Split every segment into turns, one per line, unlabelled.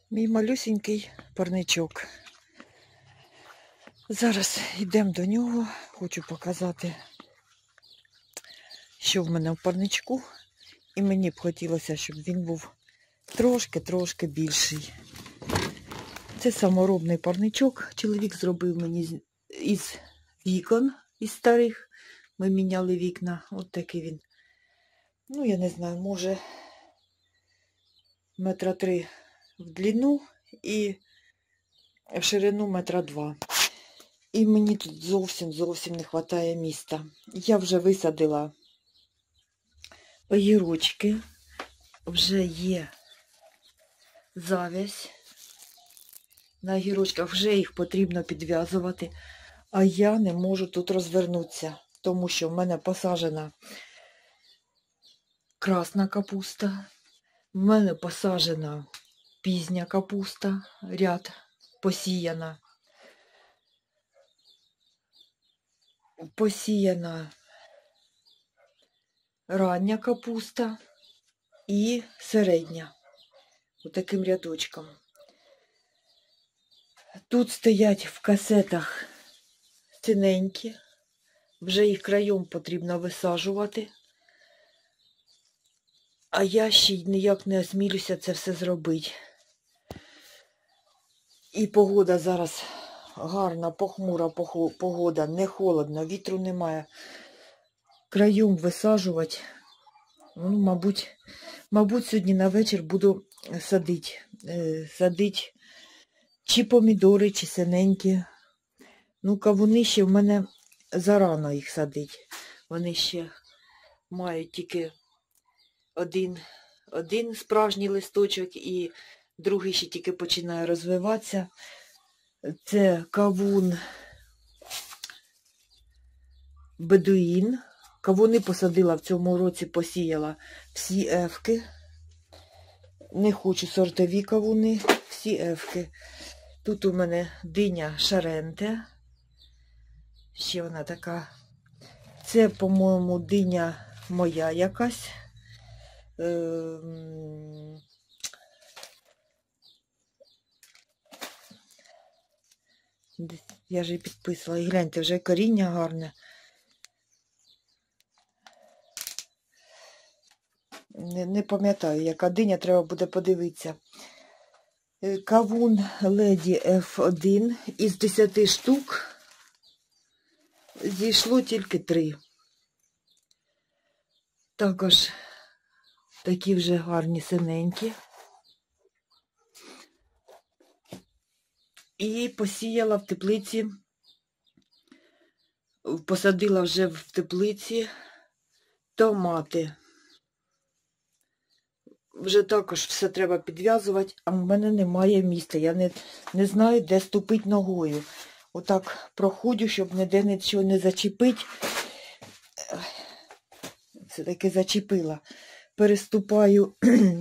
Мій малюсенький парничок. Зараз йдемо до нього. Хочу показати, що в мене в парничку. І мені б хотілося, щоб він був трошки більший. Це саморобний парничок. Чоловік зробив мені із вікон, із старих. Ми міняли вікна. От такий він. Ну, я не знаю, може 3 метри в длину і в ширину 2 метри. І мені тут зовсім не вистачає міста. Я вже висадила огірочки, вже є завязь на огірочках, вже їх потрібно підв'язувати, а я не можу тут розвернутися, тому що в мене посаджена красна капуста, в мене посаджена пізня капуста, ряд посіяна. Посіяна рання капуста і середня. Отаким рядочком. Тут стоять в касетах синенькі. Вже їх краєм потрібно висаджувати. А я ще ніяк не осмілюся це все зробити. І погода зараз гарна, похмура погода, не холодно, вітру немає. Краєм висаджувати. Ну, мабуть, сьогодні на вечір буду садити чи помідори, чи синенькі. Ну, кавуни ще в мене зарано їх садити. Вони ще мають тільки один справжній листочок і другий ще тільки починає розвиватися. Це кавун бедуїн. Кавуни посадила в цьому році, посіяла всі ефки. Не хочу сортові кавуни, всі ефки. Тут у мене диня шаренте. Ще вона така. Це, по-моєму, диня моя якась. Я ж її підписала. І гляньте, вже коріння гарне. Не пам'ятаю, яка диня, треба буде подивитися. Кавун Леді F1 із 10 штук зійшло тільки 3. Також такі вже гарні синенькі. І посіяла в теплиці, посадила вже в теплиці томати. Вже також все треба підв'язувати, а в мене немає місця. Я не знаю, де ступити ногою. Отак проходжу, щоб ніде нічого не зачепити. Це таки зачепила. Переступаю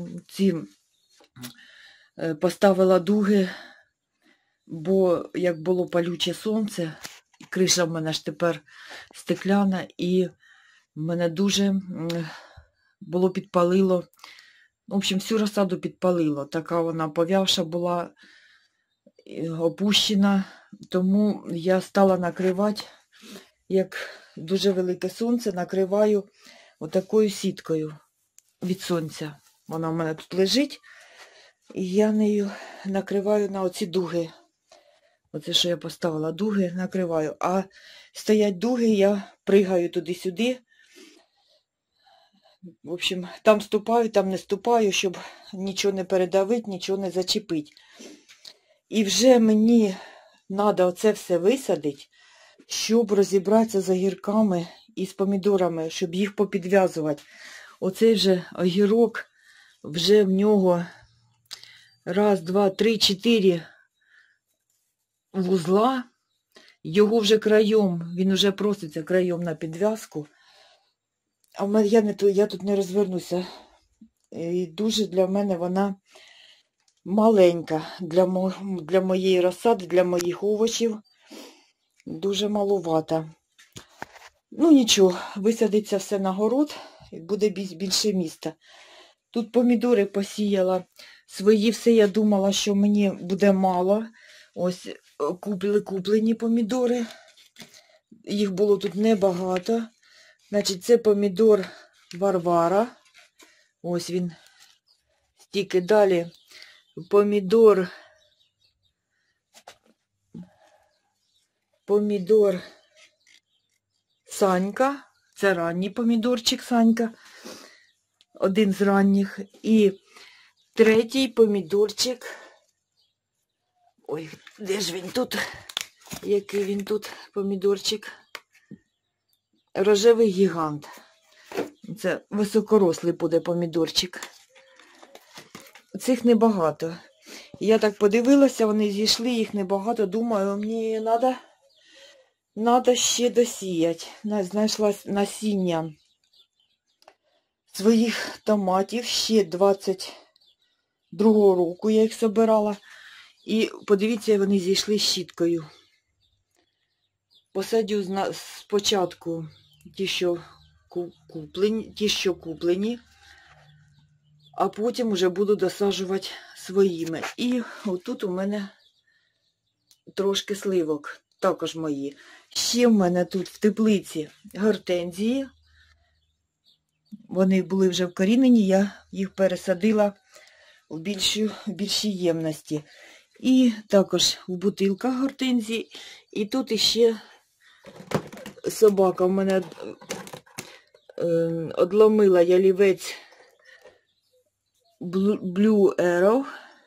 поставила дуги, бо як було палюче сонце, криша в мене ж тепер стекляна, і в мене дуже було підпалило. В общем, всю розсаду підпалило. Така вона пов'явша була, опущена. Тому я стала накривати, як дуже велике сонце, накриваю отакою сіткою від сонця. Вона в мене тут лежить. І я нею накриваю на оці дуги. Оце, що я поставила, дуги накриваю. А стоять дуги, я пригаю туди-сюди. В общем, там ступаю, там не ступаю, щоб нічого не передавити, нічого не зачепити. І вже мені треба оце все висадити, щоб розібратися з огірками і з помідорами, щоб їх попідв'язувати. Оцей вже огірок, вже в нього 1, 2, 3, 4 вузла. Його вже краєм, він вже проситься краєм на підв'язку. А я тут не розвернуся. І дуже для мене вона маленька. Для моєї розсади, для моїх овочів. Дуже малувата. Ну нічого, висадиться все на город і буде більше міста. Тут помідори посіяла Свої все я думала, що мені буде мало. Ось куплені помідори. Їх було тут небагато. Значить, це помідор Варвара. Ось він. Стільки далі. Помідор Санька. Це ранній помідорчик Санька. Один з ранніх. І третій помідорчик. Ой, де ж він тут? Який він тут помідорчик? Рожевий гігант. Це високорослий буде помідорчик. Цих небагато. Я так подивилася, вони зійшли, їх небагато. Думаю, мені треба ще досіяти. Знайшла насіння своїх томатів. Ще 22-го року я їх збирала. І подивіться, вони зійшли щіткою. Посадю спочатку ті, що куплені, а потім вже буду досаджувати своїми. І отут у мене трошки сливок, також мої. Ще в мене тут в теплиці гортензії. Вони були вже вкорінені, я їх пересадила в більшій ємності. І також в бутилках гортензії. І тут іще собака в мене одломила ялівець Blue Arrow.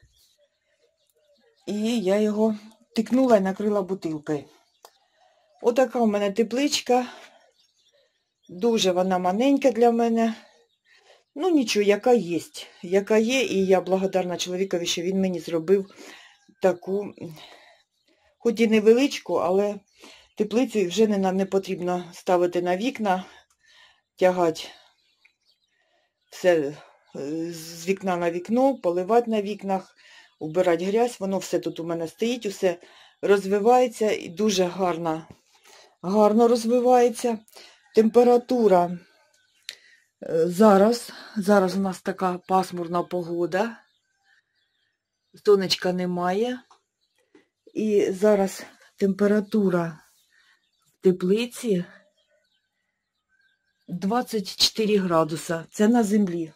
І я його тикнула і накрила бутилкою. Отака в мене тепличка. Дуже вона маленька для мене. Ну нічого, яка є. Яка є, і я благодарна чоловікові, що він мені зробив таку, хоч і невеличку, але теплицю вже не потрібно ставити на вікна, тягати все з вікна на вікно, поливати на вікнах, убирати грязь. Воно все тут у мене стоїть, усе розвивається і дуже гарно розвивається. Температура зараз у нас така пасмурна погода, сонечка немає. І зараз температура в теплиці 24 градуса. Це на землі.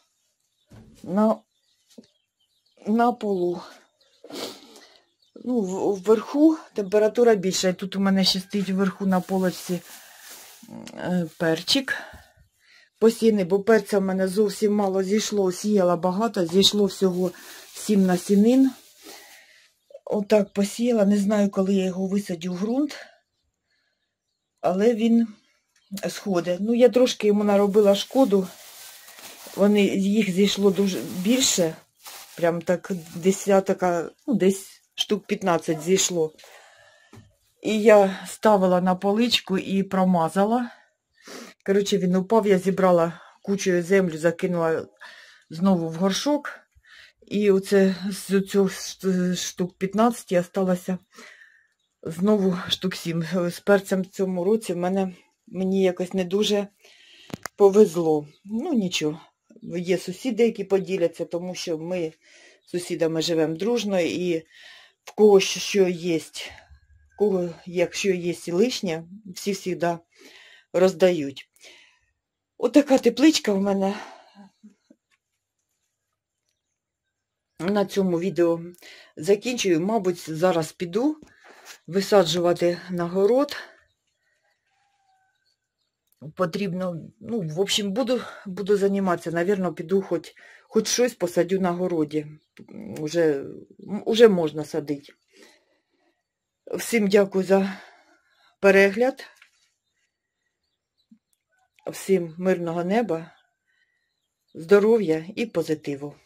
На полу. Ну, вверху температура більша. І тут у мене ще стоїть вверху на полочці перчик посіяний, бо перця в мене зовсім мало зійшло, сіяла багато, зійшло всього 7 насінин. Отак посіяла, не знаю, коли я його висадю в ґрунт, але він сходить. Ну, я трошки йому наробила шкоду, їх зійшло дуже більше, прям так десятка, ну, десь штук 15 зійшло. І я ставила на поличку і промазала. Коротше, він упав, я зібрала кучою землю, закинула знову в горшок. І оце з цього штук 15 осталося знову штук 7. З перцем в цьому році мені якось не дуже повезло. Ну, нічого. Є сусіди, які поділяться, тому що ми з сусідами живемо дружно, і в кого що є, якщо є і лишнє, всі завжди роздають. Отака тепличка в мене. На цьому відео закінчую. Мабуть, зараз піду висаджувати на город. Потрібно, ну, в общем, буду займатися. Навірно, піду хоч щось посадю на городі. Уже можна садити. Всім дякую за перегляд. Всім мирного неба, здоров'я і позитиву.